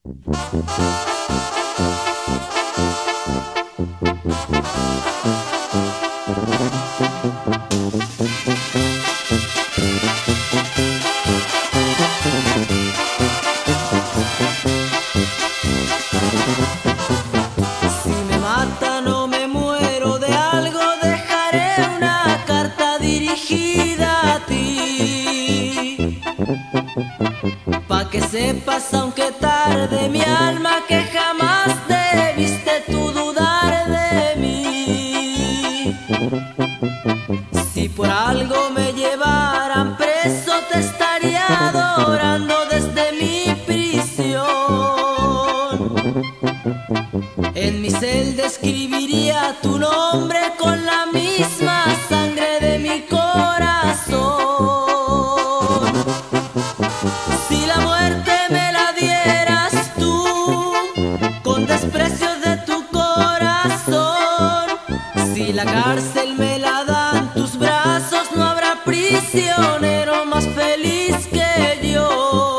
Si me matan o me muero de algo, dejaré una carta dirigida a ti, pa' que sepas, aunque tarde, mi alma, que jamás debiste tú dudar de mí. Si por algo me llevaran preso, te estaría adorando desde mi prisión. En mi celda escribiría tu nombre con la misma sangre de mi corazón. Si la muerte me la dieras tú, con desprecio de tu corazón, si la cárcel me la dan tus brazos, no habrá prisionero más feliz que yo.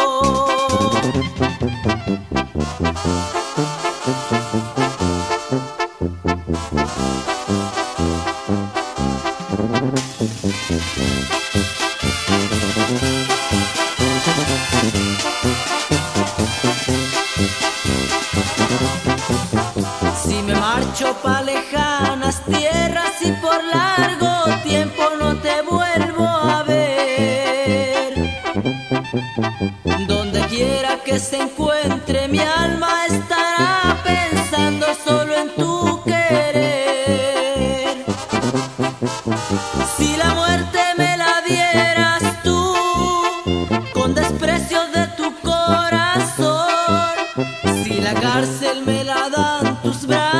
Si me marcho pa' lejanas tierras y por largo tiempo no te vuelvo a ver, donde quiera que se encuentre mi alma estará pensando solo en tu querer. Si la muerte me la dieras tú, con desprecio de tu corazón, si la cárcel me la dan tus brazos,